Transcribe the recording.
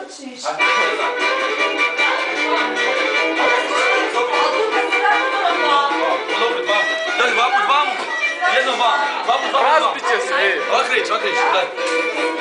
trčiš? Dobro, dva. Daj, dva put, jednom vam. Dva put, Razbit će se, Okrić, daj.